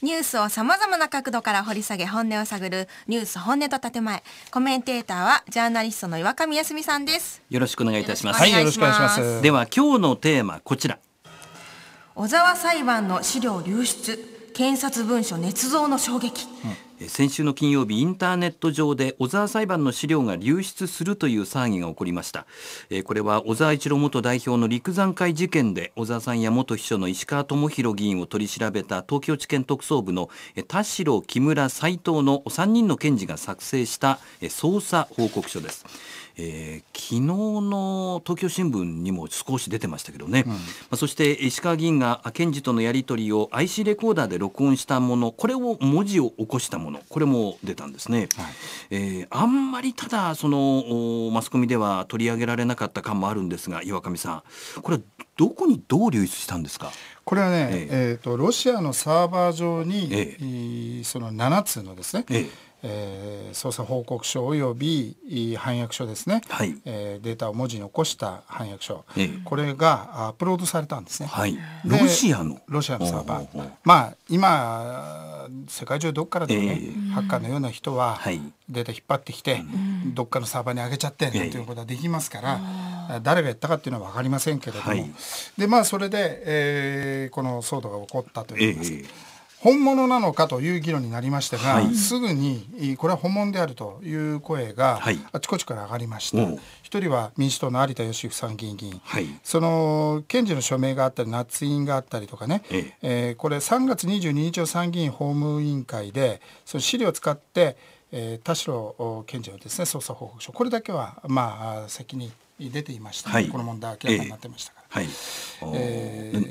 ニュースをさまざまな角度から掘り下げ本音を探るニュース本音と建前。コメンテーターはジャーナリストの岩上康美さんです。 よろしくお願いいたします。 はい、よろしくお願いします。 では今日のテーマこちら。 小沢裁判の資料流出、検察文書捏造の衝撃。 先週の金曜日、インターネット上で小沢裁判の資料が流出するという騒ぎが起こりました。これは小沢一郎元代表の陸山会事件で小沢さんや元秘書の石川智博議員を取り調べた東京地検特捜部の田代、木村、斉藤の3人の検事が作成した捜査報告書です。昨日の東京新聞にも少し出てましたけどね、そして石川議員が検事とのやり取りを IC レコーダーで録音したもの、これを文字を起こしたもの、これも出たんですね。あんまりただそのマスコミでは取り上げられなかった感もあるんですが、岩上さん、これはどこにどう流出したんですか？ これはね、ロシアのサーバー上に、その7つのですね、捜査報告書および反訳書ですね、データを文字に起こした反訳書、これがアップロードされたんですね。 ロシアのサーバー、まあ今世界中どっからでもね、ハッカーのような人はデータ引っ張ってきて、どっかのサーバーに上げちゃってなんていうことはできますから、誰がやったかっていうのは分かりませんけれども、でまあそれで、この騒動が起こったといいますか、本物なのかという議論になりましたが、すぐにこれは本物であるという声があちこちから上がりました。一人は民主党の有田芳生参議院議員、その検事の署名があったり捺印があったりとかね、これ3月22日の参議院法務委員会でその資料を使って田代検事のですね捜査報告書、これだけはまあ先に出ていました、この問題明らかになってましたから、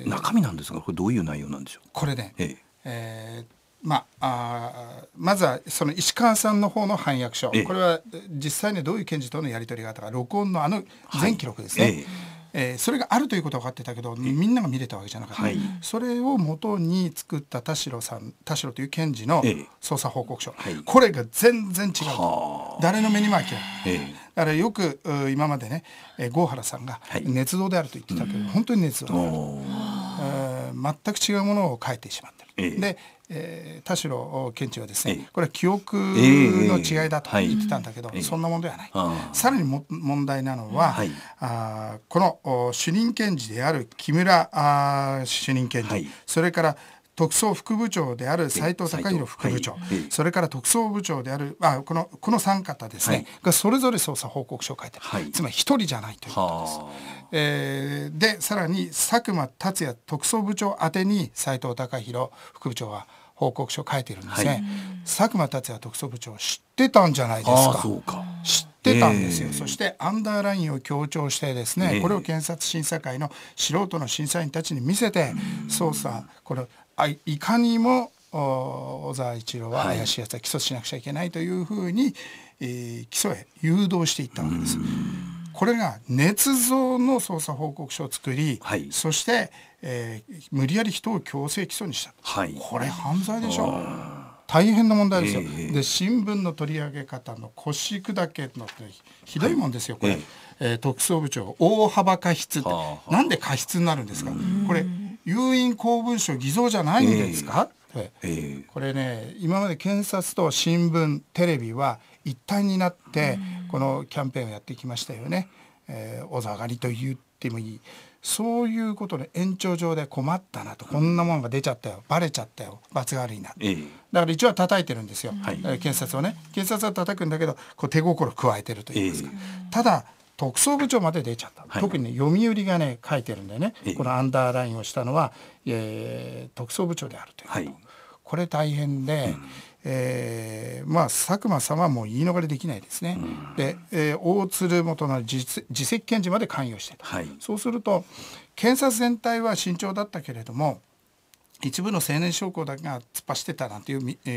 中身なんですが、これどういう内容なんでしょう？ これね、まずはその石川さんの方の反訳書、これは実際にどういう検事とのやり取りがあったか、録音の全記録ですね、それがあるということは分かってたけど、みんなが見れたわけじゃなかった、それを元に作った田代という検事の捜査報告書、これが全然違うと、誰の目にも明らか、だからよく今までね、郷原さんが捏造であると言ってたけど、本当に捏造である、全く違うものを書いてしまってる、で田代検事はですね、これは記憶の違いだと言ってたんだけど、そんなものではない。さらに問題なのは、この主任検事である木村主任検事、それから特捜副部長である斉藤孝弘副部長、それから特捜部長であるこの3方ですね、がそれぞれ捜査報告書を書いてある、つまり一人じゃないということです。でさらに佐久間達也特捜部長宛てに斉藤孝弘副部長は報告書を書いているんですね。佐久間達也特捜部長知ってたんじゃないですか。知ってたんですよ。そしてアンダーラインを強調してですね、これを検察審査会の素人の審査員たちに見せて、捜査これいかにも小沢一郎は怪しいやつは起訴しなくちゃいけないというふうに、起訴へ誘導していったわけです。これが捏造の捜査報告書を作り、そして、無理やり人を強制起訴にした、これ犯罪でしょ。大変な問題ですよ。で新聞の取り上げ方の腰砕けのひどいもんですよこれ、特捜部長大幅過失って、なんで過失になるんですか。これ有印公文書偽造じゃないんですか、これね、今まで検察と新聞テレビは一体になってこのキャンペーンをやってきましたよね。おざがりと言ってもいい、そういうことの延長上で困ったなと、こんなものが出ちゃったよ、バレちゃったよ、罰が悪いな、だから一応は叩いてるんですよ、検察をね。検察は叩くんだけどこう手心加えてるといいますか、ただ特捜部長まで出ちゃった、特にね読売がね書いてるんでね、このアンダーラインをしたのは、特捜部長であるということ、これ大変で、佐久間さんはもう言い逃れできないですね。で、大鶴元の次席検事まで関与してた、そうすると検察全体は慎重だったけれども、一部の青年将校だけが突っ走ってたなんていう、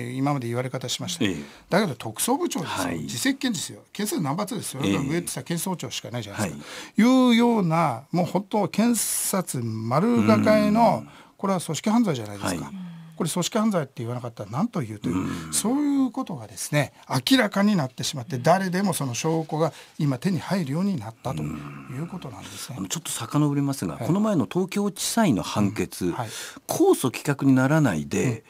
今まで言われ方しました、だけど特捜部長ですよ、次席検事ですよ、検察ナンバー2ですよ、上ってさ検察庁しかないじゃないですか、いうようなもう本当検察丸抱えの、これは組織犯罪じゃないですか、これ組織犯罪って言わなかったら何と言うという、そういうことがですね明らかになってしまって、誰でもその証拠が今手に入るようになったということなんですね。 ちょっと遡りますが、この前の東京地裁の判決、控訴棄却にならないで、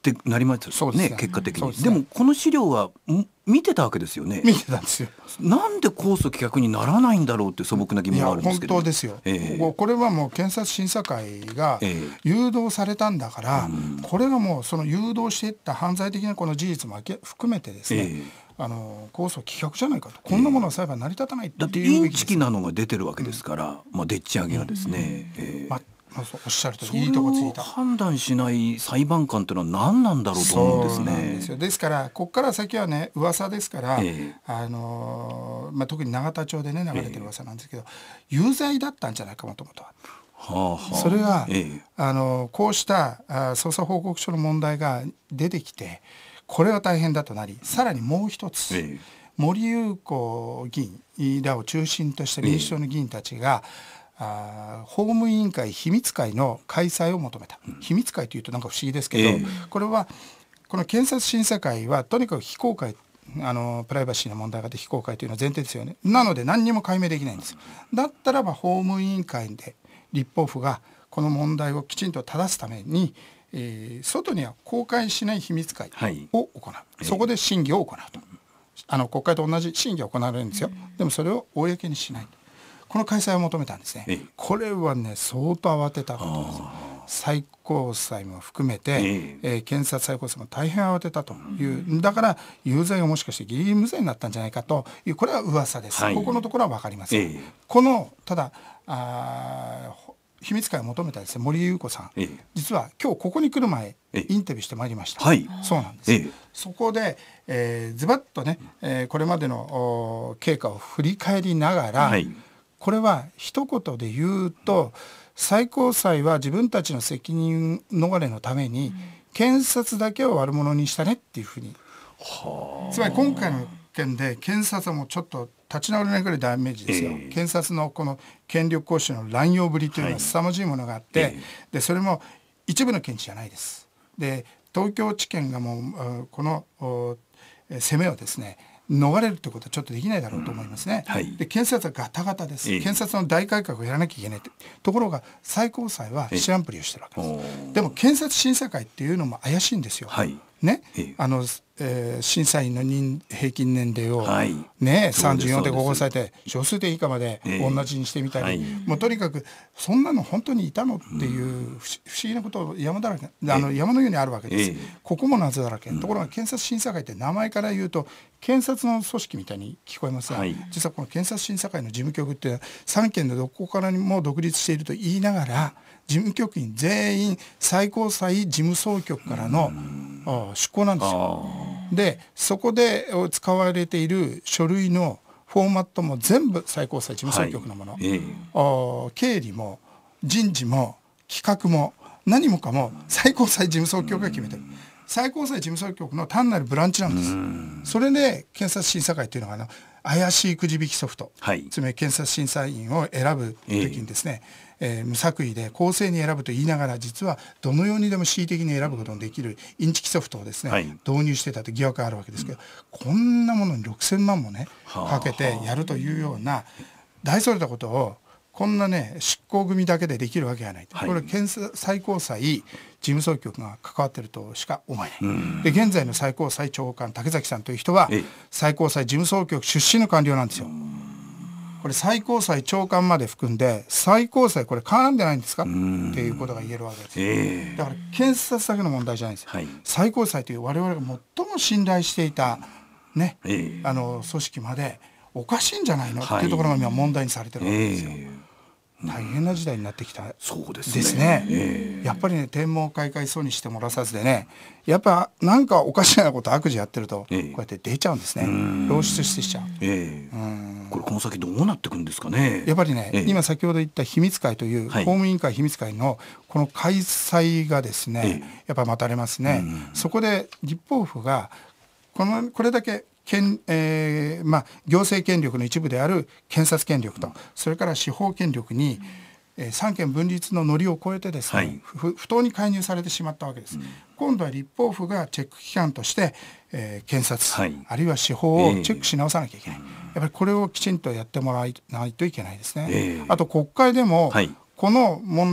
ってなりますよね、結果的に。でもこの資料は見てたわけですよね。 見てたんですよ。 なんで控訴棄却にならないんだろうって素朴な疑問があるんですけど。 本当ですよ、これはもう検察審査会が誘導されたんだから、これがもうその誘導していった犯罪的なこの事実も含めてですね、控訴棄却じゃないかと、こんなものは裁判成り立たないっていう、 だってインチキなのが出てるわけですから、でっち上げがですね、 おっしゃるといいとこついた。 判断しない裁判官というのは何なんだろうと思うんですね。 そうなんですよ。ですからここから先はね噂ですから、特に永田町でね流れてる噂なんですけど、有罪だったんじゃないかもともとは。それが、こうした捜査報告書の問題が出てきて、これは大変だとなり、さらにもう一つ、森裕子議員らを中心とした民主党の議員たちが、法務委員会秘密会の開催を求めた。秘密会というとなんか不思議ですけど、これはこの検察審査会はとにかく非公開、プライバシーの問題があって非公開というのは前提ですよね。なので何にも解明できないんですよ。だったらば法務委員会で立法府がこの問題をきちんと正すために、外には公開しない秘密会を行う、そこで審議を行うと、国会と同じ審議が行われるんですよ。でもそれを公にしない、この開催を求めたんですね。これはね相当慌てたことです。最高裁も含めて、検察最高裁も大変慌てたという、だから有罪がもしかしてギリギリ無罪になったんじゃないかという、これは噂です、ここのところは分かりません。このただ秘密会を求めたですね森裕子さん、実は今日ここに来る前インタビューしてまいりました。そうなんです、そこで、ズバッとね、これまでの経過を振り返りながら、これは一言で言うと、最高裁は自分たちの責任逃れのために検察だけを悪者にしたねっていうふうに、つまり今回の件で検察はもうちょっと立ち直れないぐらいダメージですよ。検察のこの権力行使の乱用ぶりというのは凄まじいものがあって、でそれも一部の検事じゃないです。で東京地検がもうこの攻めをですね逃れるということはちょっとできないだろうと思いますね。で検察はガタガタです。検察の大改革をやらなきゃいけないところが最高裁は知らんぷりをしてるわけです。でも検察審査会っていうのも怪しいんですよ。ね、審査員の平均年齢を、34で合法されて少数点以下まで同じにしてみたり、もうとにかくそんなの本当にいたのっていう不思議なことを山だらけ、山のようにあるわけです。ここも謎だらけ。ところが検察審査会って名前から言うと検察の組織みたいに聞こえますが、実はこの検察審査会の事務局って3件のどこからにも独立していると言いながら、事務局員全員最高裁事務総局からの出向なんですよ。でそこで使われている書類のフォーマットも全部最高裁事務総局のもの、経理も人事も企画も何もかも最高裁事務総局が決めてる。最高裁事務総局の単なるブランチなんです。それで検察審査会というのが怪しいくじ引きソフト、つまり検察審査員を選ぶ時にですね、無作為で公正に選ぶと言いながら、実はどのようにでも恣意的に選ぶことのできるインチキソフトをですね、導入してたという疑惑があるわけですけど、こんなものに6000万もねかけてやるというような大それたことをこんなね執行組だけでできるわけがない。これ最高裁事務総局が関わっているとしか思えない。で現在の最高裁長官竹崎さんという人は最高裁事務総局出身の官僚なんですよ。これ最高裁長官まで含んで最高裁これ絡んでないんですかっていうことが言えるわけです。だから検察だけの問題じゃないんですよ。最高裁という我々が最も信頼していたね、組織までおかしいんじゃないのっていうところが今問題にされてるわけですよ。大変な時代になってきたですね。やっぱりね天網恢恢そうにしてもらさずでね、やっぱなんかおかしなこと悪事やってるとこうやって出ちゃうんですね。露出してきちゃう。 これこの先どうなっていくんですかね。 やっぱりね、今先ほど言った秘密会という法務委員会秘密会のこの開催がですね、やっぱ待たれますね。そこで立法府がこれだけ行政権力の一部である検察権力と、それから司法権力に、三権分立のノリを超えてですね、不当に介入されてしまったわけです。今度は立法府がチェック機関として、検察、あるいは司法をチェックし直さなきゃいけない。やっぱりこれをきちんとやってもらわないといけないですね。あと国会でも、この問題、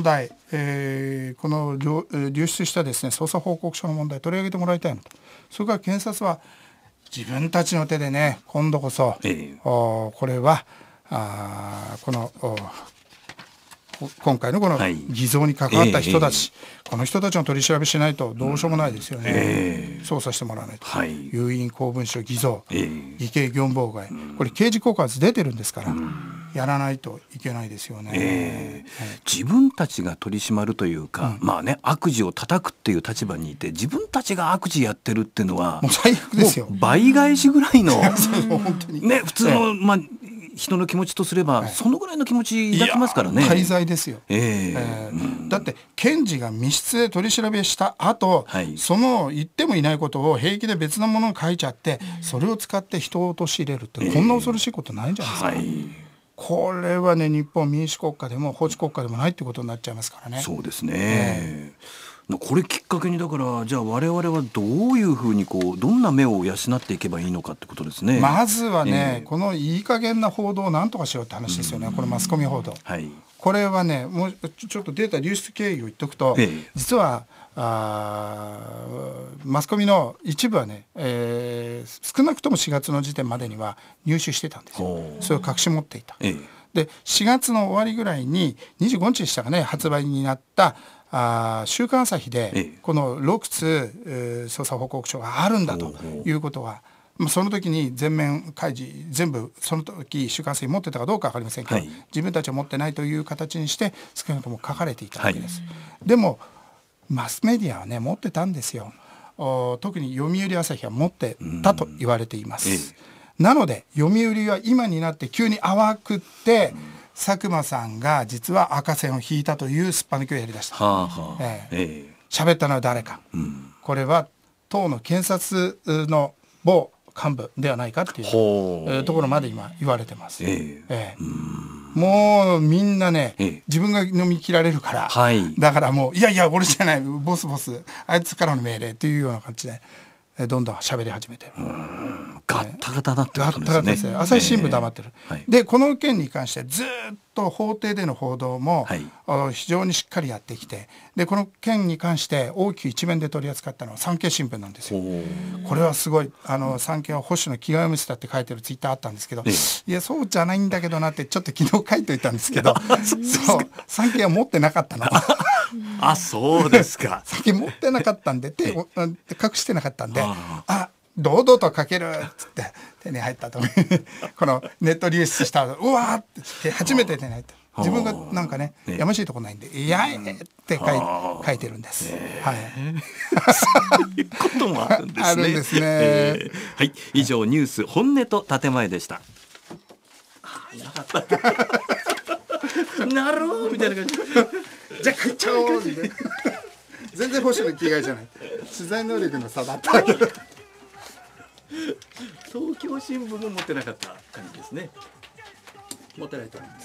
この流出したですね捜査報告書の問題取り上げてもらいたいのと、それから検察は自分たちの手でね今度こそ、これはこの今回のこの偽造に関わった人たち、この人たちの取り調べしないとどうしようもないですよね、捜査してもらわないと、有印公文書偽造、偽計業務妨害、これ刑事告発出てるんですから、やらないといけないですよね、 自分たちが取り締まるというか、まあね、悪事を叩くっていう立場にいて自分たちが悪事やってるっていうのはもう最悪ですよ。 倍返しぐらいの本当にね、普通の、人の気持ちとすれば、そのぐらいの気持ち抱きますからね。 大罪ですよ、だって検事が密室で取り調べした後、その言ってもいないことを平気で別のものを書いちゃって、それを使って人を陥れるって、こんな恐ろしいことないんじゃないですか、これはね、日本民主国家でも法治国家でもないってことになっちゃいますからね。 そうですね、これきっかけにだからじゃあ我々はどういうふうにどんな目を養っていけばいいのかってことですね。 まずはね、このいい加減な報道をなんとかしようって話ですよね、このマスコミ報道、これはね、もうちょっとデータ流出経緯を言っておくと、実はマスコミの一部はね、少なくとも4月の時点までには入手してたんですよ。それを隠し持っていた、で4月の終わりぐらいに25日でしたかね、発売になった週刊朝日でこの6通捜査報告書があるんだということは、その時に全面開示全部その時週刊朝日持ってたかどうか分かりませんけど、自分たちは持ってないという形にして少なくとも書かれていたわけです、でもマスメディアはね持ってたんですよ。特に読売朝日は持ってたと言われています、なので読売は今になって急に淡くって佐久間さんが実は赤線を引いたというすっぱ抜きをやりだした。喋ったのは誰か、これは党の検察の某幹部ではないかっていうところまで今言われてます、もうみんなね、自分が飲み切られるから、だからもういやいや俺じゃない、ボスあいつからの命令というような感じでどんどん喋り始めてる。 ガッタガタだってことですね。 朝日新聞黙ってる、でこの件に関してずっと法廷での報道も、非常にしっかりやってきて、でこの件に関して大きく一面で取り扱ったのは産経新聞なんですよ。これはすごい、産経は保守の気が読む人だって書いてるツイッターあったんですけど、いやそうじゃないんだけどなってちょっと昨日書いておいたんですけどそう産経は持ってなかったのあ、そうですか産経持ってなかったんで手を隠してなかったんで、堂々と書けるっつって手に入ったとこのネット流出したうわーって初めて手に入った。自分がなんかねやましいとこないんで「いやえ」って書いてるんです。 そういうこともあるんですね。 あるんですね。 はい、以上ニュース本音と建前でした。なるほどみたいな感じ。 じゃあ書いちゃおうみたいな。全然保守の気概じゃない。取材能力の差だった。 東京新聞も持ってなかった感じですね。 持ってないと思います。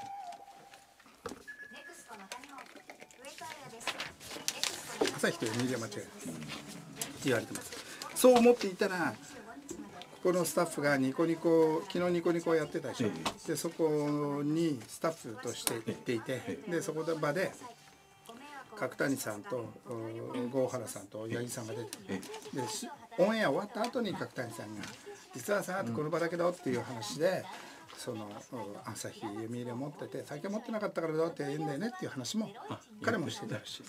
朝日と読売は間違いない言われてます。そう思っていたらここのスタッフがニコニコ昨日ニコニコやってたでしょ、でそこにスタッフとして行っていて、でそこの場で角谷さんと郷原さんと八木さんが出て、でオンエア終わった後に角谷さんが実はさこの場だけどっていう話で、その朝日読売を持ってて最近持ってなかったからどうって言うんだよねっていう話も彼もしてたし、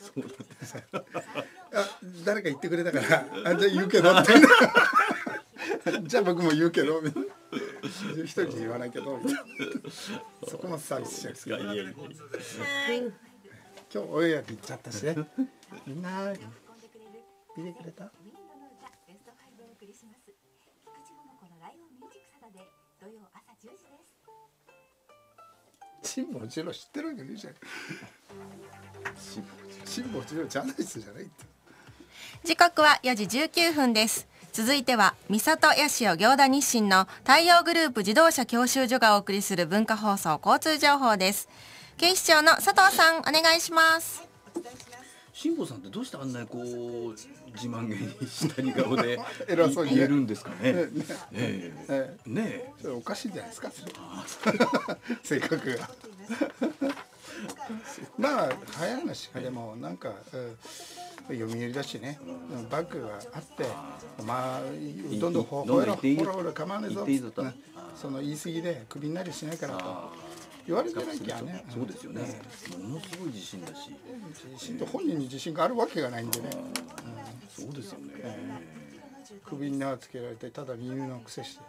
誰か言ってくれたからじゃあ言うけどってじゃあ僕も言うけどみたいな、一人で言わないけどみたいなそこもサービスしちゃうんですけど、今日オンエアって言っちゃったしねみんな見てくれた？辛坊治郎知ってるわけねえじゃん。辛坊治郎ジャーナリストじゃないって。 時刻は4時19分です。続いては三郷八潮行田日清の太陽グループ自動車教習所がお送りする文化放送交通情報です。警視庁の佐藤さんお願いします。 辛坊さんってどうしてあんなにこう自慢げに下に顔で偉そうに言えるんですかね。 ねえ、それおかしいんじゃないですか。性格が。 まあ早い話でもなんか、読売だしね、バッグがあってまあどんどんほら構わねえぞ、その言い過ぎでクビになりしないからと言われてなきゃね。 そうですよね。ものすごい自信だし。 自信と本人に自信があるわけがないんでね。 そうですよね。 首に縄つけられてただ犬の癖して。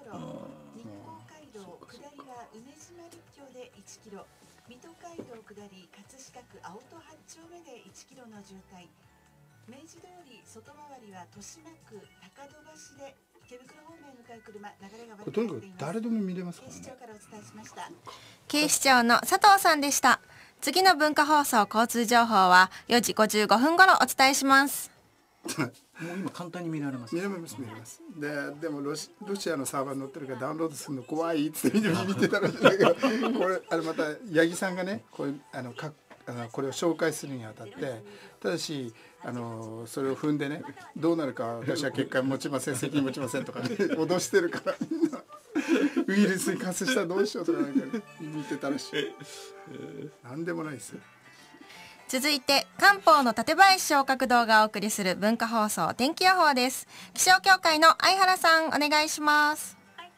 水戸街道下り葛飾区青戸8丁目で1キロの渋滞。明治通り外回りは豊島区高戸橋で池袋方面へ向かう車流れが悪くとにかくなっています。 誰でも見れますからね。 警視庁からお伝えしました。 警視庁の佐藤さんでした。次の文化放送交通情報は4時55分頃お伝えします。 もう今簡単に見られます。 見れます。でもロシアのサーバーに載ってるからダウンロードするの怖いって見てたらしいんだけど、これまた八木さんがねこれこれを紹介するにあたってただしそれを踏んでねどうなるか私は結果持ちません責任持ちませんとかね脅してるからみんなウイルスに感染したらどうしようとかなんか見てたらしい。なんでもないですよ。 続いて漢方の館林小角堂がお送りする文化放送天気予報です。気象協会の相原さんお願いします。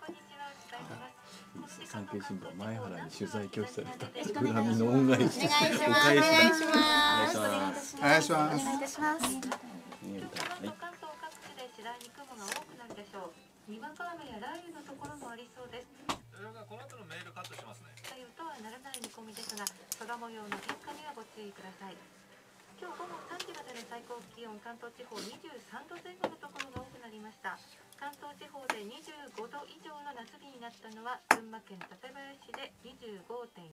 産経新聞前原に取材拒否された恨みの恩返し。 お願いします。お願いします。 お願いします。 お願いいたします。 はい。 関東各地で次第に雲が多くなるでしょう。にわか雨や雷雨のところもありそうです。 この後のメールカットしますね。 雷雨とはならない見込みですが、空模様の変化にはご注意ください。今日午後3時までの最高気温、関東地方23度前後のところが多くなりました。関東地方で25度以上の夏日になったのは群馬県館林市で25.4